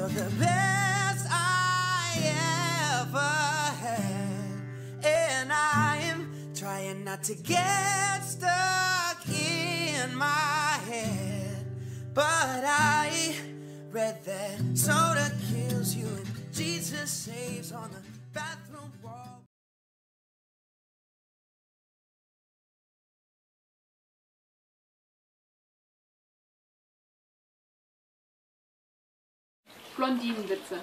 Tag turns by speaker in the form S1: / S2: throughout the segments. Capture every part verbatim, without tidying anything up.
S1: You're the best I ever had, and I am trying not to get stuck in my head, but I read that soda kills you and Jesus saves on the bathroom wall.
S2: Blondinenwitze.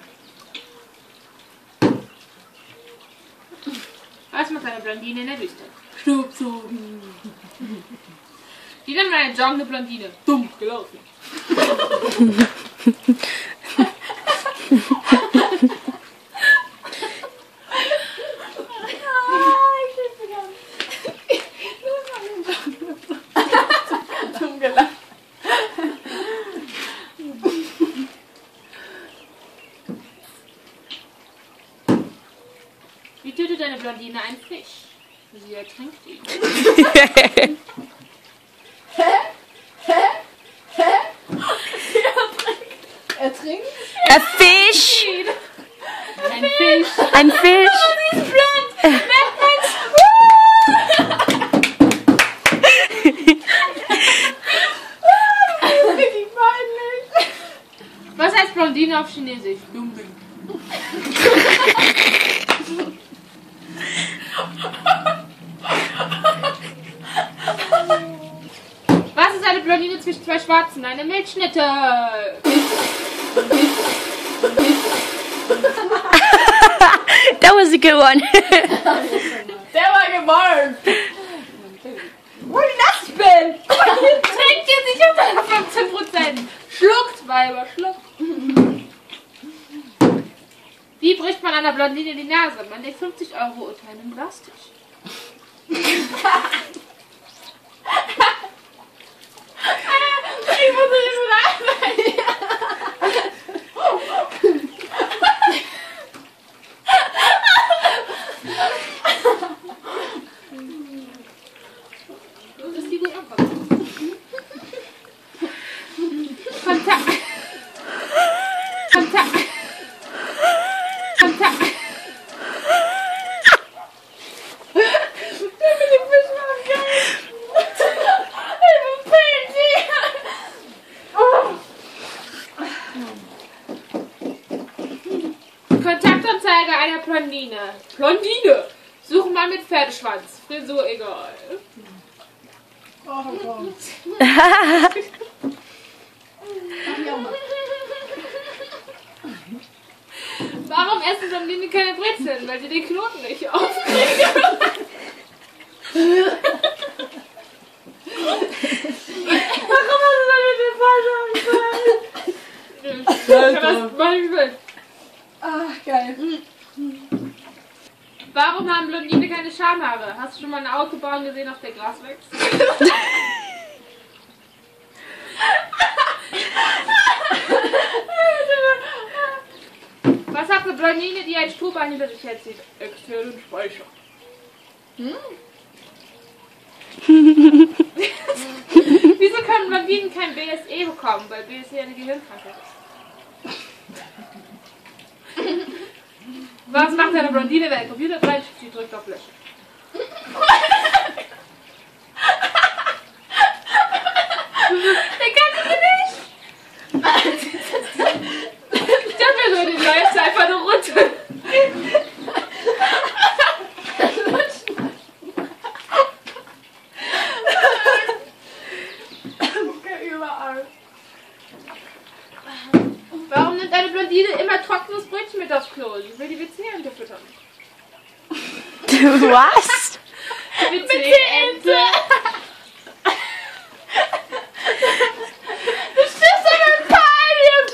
S2: Was macht eine Blondine in der Wüste? Staubsaugen. Die nennt man eine joggende Blondine. Dumm gelaufen. Dumm gelaufen. Wie tötet eine Blondine einen Fisch? Sie ertränkt ihn.
S3: Hä? Hä? Hä? Ertrinkt?
S4: Ein Fisch!
S2: Ein Fisch!
S4: Ein Fisch!
S2: Oh, sie ist blond! Richtig peinlich! Was heißt Blondine auf Chinesisch? Dumbing. Was ist eine Blondine zwischen zwei Schwarzen? Eine Milchschnitte.
S4: That was a good one.
S3: Der war gemein! Wo ich nass bin!
S2: Trinkt ihr sich auf fünfzehn Prozent. Schluckt, Weiber, schluckt. Wie bricht man einer Blondine die Nase? Man legt fünfzig Euro unter einen Glastisch. Ich muss nicht so lachen. Das ist die gut anpassen. Kontakt. Kontakt. Kontakt. Kontaktanzeige einer Blondine. Blondine. Suchen mal mit Pferdeschwanz. Frisur egal.
S3: Oh Gott.
S2: Warum essen Blondine keine Brezeln? Weil sie den Knoten nicht aufkriegen. Warum hast du denn den falschen Angst?
S3: Ach, geil.
S2: Warum haben Blondine keine Schamhaare? Hast du schon mal eine Autobahn gesehen, auf der Gras wächst? Was hat eine Blondine, die ein Strohballen hinter sich herzieht? Externen Speicher. Hm? Wieso können Blondinen kein B S E bekommen? Weil B S E eine Gehirnkrankheit ist. Was macht eine Blondine, wenn ein Computer brennt? Sie drückt auf Löschen. Den kann ich nicht! Ich dachte mir so, den läuft einfach nur runter.
S3: Okay, überall.
S2: Warum nimmt eine Blondine immer trockenes Brötchen mit aufs Klo? Sie will die W C-Ente füttern.
S4: Was?
S2: W C-Ente! Du stehst doch mit Palien!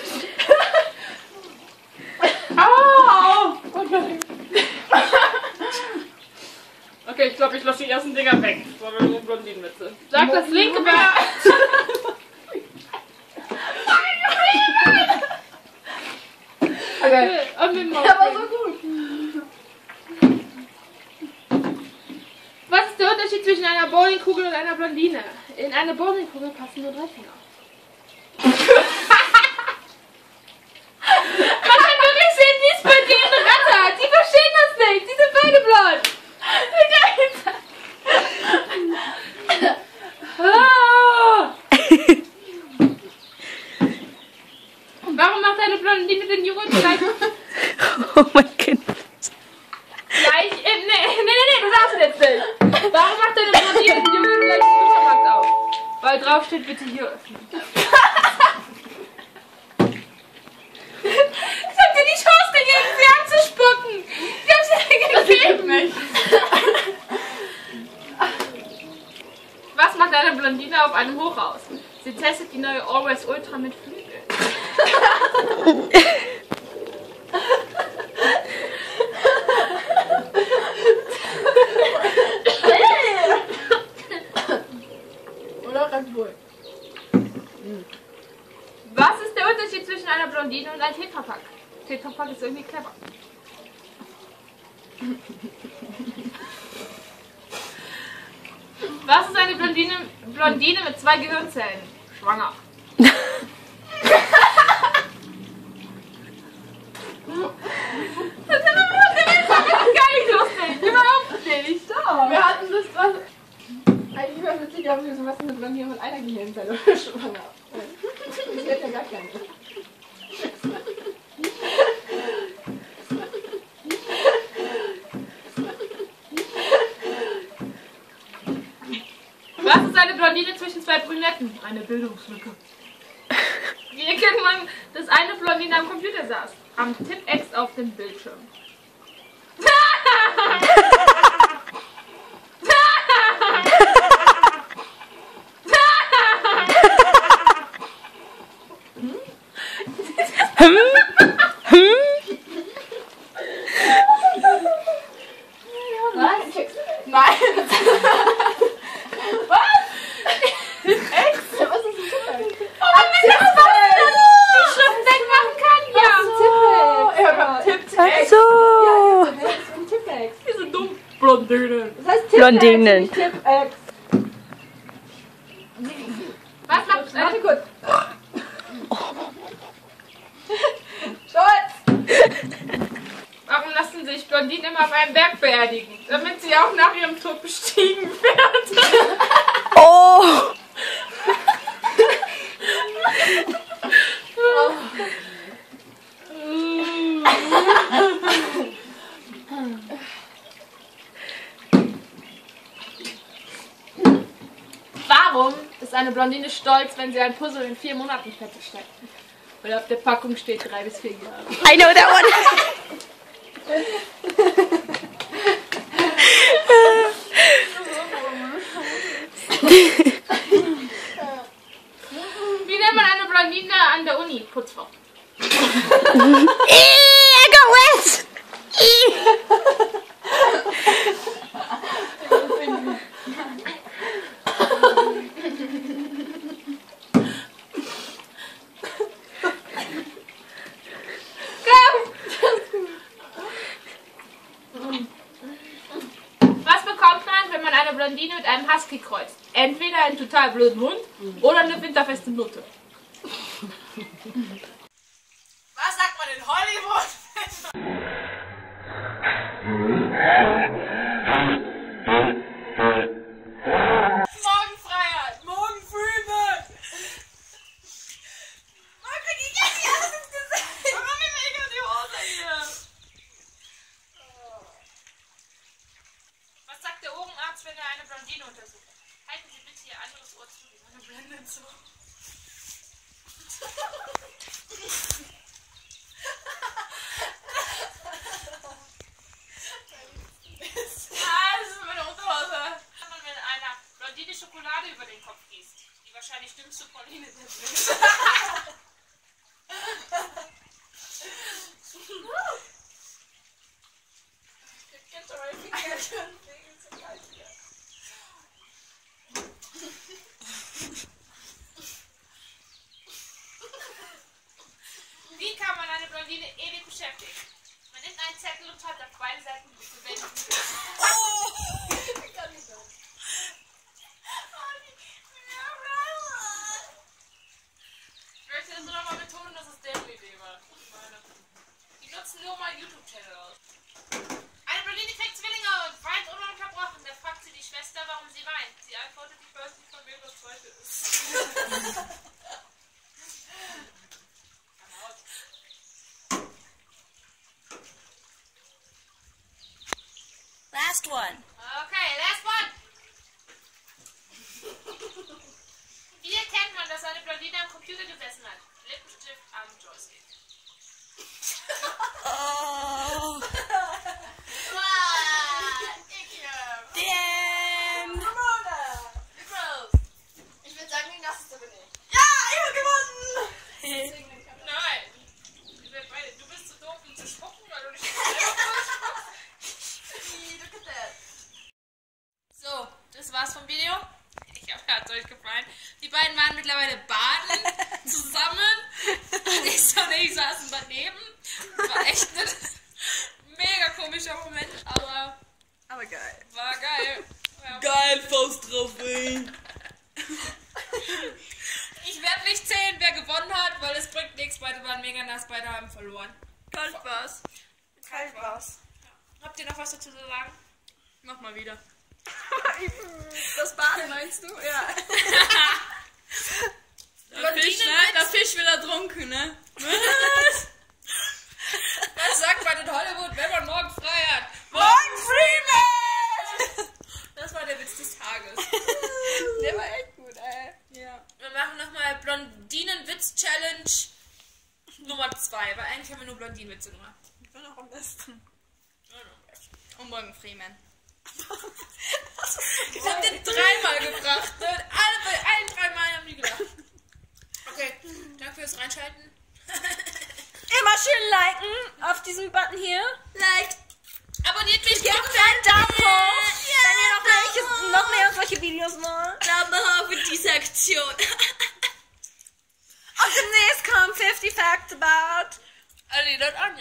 S2: Au! Okay. Okay, ich glaube, ich lasse die ersten Dinger weg. Das war nur Blondinenwitze. Sag das linke Bein!
S3: Okay.
S2: Und mit dem
S3: Der war so gut.
S2: Was ist der Unterschied zwischen einer Bowlingkugel und einer Blondine? In eine Bowlingkugel passen nur drei Finger. Warum macht eine Blondine den Jungen gleich?
S4: Oh mein Gott.
S2: Gleich. Äh, nee, nee, nee, nee, du darfst jetzt nicht. Warum macht eine Blondine den Jungen gleich den Supermarkt auf? Weil drauf steht, bitte hier öffnen. Ich hab dir die Chance gegeben, sie anzuspucken. Ich hab sie dir gegeben.
S3: Nicht.
S2: Was macht eine Blondine auf einem Hochhaus? Sie testet die neue Always Ultra mit Flügeln.
S3: Oder Red Bull.
S2: Was ist der Unterschied zwischen einer Blondine und einem Tetrapack? Tetrapack ist irgendwie clever. Was ist eine Blondine, Blondine mit zwei Gehirnzellen? Schwanger. Das ist gar nicht lustig. Überhaupt nicht.
S3: Wir hatten das was. Eigentlich war es witzig, aber wir sind was mit Blondine mit einer Gehirnzelle oder schwanger. Das wird ja gar keine.
S2: Was ist eine Blondine zwischen zwei Brünetten? Eine Bildungslücke. Wie erkennt man, dass eine Blondine am Computer saß? Am Tippex auf dem Bildschirm.
S3: Was? Nein! Was? Echt? Was ist ein Tippex?
S2: Oh, wenn das was die Schrift wegmachen kann, ja.
S3: Tippex! Ja, Tippex!
S4: Ach so.
S3: Ja, das ist ein Tippex.
S2: Die sind dumm. Blondine.
S3: Das heißt Tippex,
S4: Blondinen.
S3: nicht Tippex.
S2: Was macht
S3: Warte
S2: eine...
S3: kurz. Scholz!
S2: Warum lassen sich Blondinen immer auf einem Berg beerdigen? Damit sie auch nach ihrem Tod bestiegen wird.
S4: Oh.
S2: Warum ist eine Blondine stolz, wenn sie ein Puzzle in vier Monaten fertigstellt? Weil auf der Packung steht drei bis vier Jahre.
S4: I know that one.
S2: Wie nennt man eine Blondine an der Uni? Putzfrau.
S4: Eee, I got wet. Eee.
S2: Was bekommt man, wenn man eine Blondine mit einem Husky kreuzt? Entweder einen total blöden Hund oder eine winterfeste Nutte. Was sagt man in Hollywood? Morgenfreiheit! Morgenfreiheit! Man kriegt die jetzt alles ins Gesicht! Warum mir mega die Hose hier? Was sagt der Ohrenarzt, wenn er eine Blondine untersucht? Halten Sie bitte Ihr anderes Ohr zu, die meine Blende zu. Ah, das ist meine Unterhose. Wenn man mit einer Blondine Schokolade über den Kopf gießt, die wahrscheinlich dümmste Pauline der Welt. Wie kann man eine Blondine ewig beschäftigen? Man nimmt einen Zettel und hat auf beiden Seiten zu wenden. Ich möchte das nur noch mal betonen, dass es deren Idee war. Die nutzen nur meinen YouTube-Channel aus. Eine Blondine kriegt Zwillinge und weint ununterbrochen. Da fragt sie die Schwester, warum sie weint. Sie antwortet, ich weiß nicht, von wem das zweite ist.
S4: last one.
S2: Okay, last one. Wie erkennt man, dass eine Blondine am Computer gesessen hat? Lippenstift am Joystick.
S4: Oh. Damn.
S3: Ich würde sagen, die nasseste bin ich.
S4: Ja, ich habe gewonnen.
S2: Nein. Ihr seid beide- Du bist zu doof, um zu spucken, weil du nicht selber spuckst. So, das war's vom Video. Ich hoffe, hat es euch gefallen. Die beiden waren mittlerweile baden zusammen. Und ich so, nee, ich saßen daneben. War echt ein mega komischer Moment, aber
S4: Aber geil.
S2: war geil. Ja.
S4: Geil, Faust drauf, ey.
S2: Ich werde nicht zählen, wer gewonnen hat, weil es bringt nichts. Beide waren mega nass, beide haben verloren.
S4: Kein Spaß.
S3: Kein Spaß.
S2: Habt ihr noch was dazu zu sagen?
S4: Mach mal wieder.
S3: Das Baden meinst du? Ja.
S4: Der Fisch, ne? Der Fisch wird ertrunken, ne?
S2: Was? Das sagt man in Hollywood, wenn man morgen frei hat.
S4: Morgan Freeman!
S2: Das war der Witz des Tages.
S3: Der war echt gut, ey.
S4: Ja.
S2: Wir machen nochmal Blondinen-Witz-Challenge Nummer zwei, weil eigentlich haben wir nur Blondinen-Witze gemacht.
S3: Ich bin auch am besten.
S4: Und Morgan Freeman.
S2: Ich hab den dreimal gebracht. Ne? Alle, bei allen drei Mal haben die gedacht. Okay, danke fürs Reinschalten.
S4: Immer schön liken auf diesem Button hier. Like.
S2: Abonniert mich,
S4: Gebt
S2: guckt
S4: einen Daumen hoch,
S2: Ja,
S4: wenn ihr noch, welches, noch mehr solche Videos wollt.
S2: Daumen hoch für diese Aktion.
S4: Und demnächst kommen fifty Facts about.
S2: Ali, not Anja.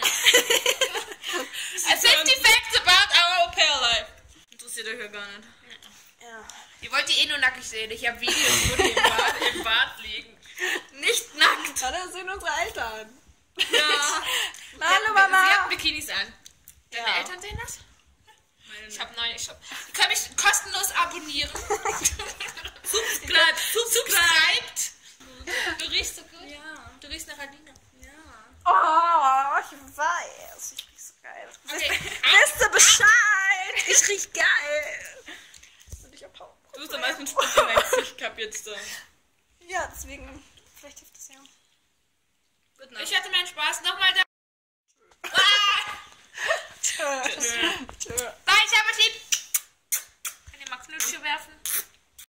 S2: fifty Facts about our Au pair life.
S4: Interessiert euch ja gar nicht.
S3: Ja.
S2: Ihr wollt die eh nur nackig sehen. Ich habe Videos, wo die im Bad, im Bad liegen.
S4: Nicht nackt.
S3: Ja, das sind unsere Eltern.
S2: Ja.
S3: Hallo
S2: Sie
S3: Mama.
S2: haben Bikinis an. Deine
S3: Ja.
S2: Eltern sehen das? Ich habe nein, ich hab. Ihr könnt mich kostenlos abonnieren. Subscribe. Subscribed. Du riechst so gut.
S4: Ja.
S2: Du riechst nach Alina.
S3: Oh, ich weiß. Ich riech so geil.
S2: Okay.
S4: Wisst ihr Bescheid? Ich riech geil.
S3: Und ich hab Haut.
S4: Du bist am meisten Spucke in dein Gesicht gehabt jetzt da.
S3: Ja, deswegen. Vielleicht hilft das ja.
S4: Gute Nacht.
S2: Ich hatte meinen Spaß. Nochmal da.
S3: Tschö. Tschö.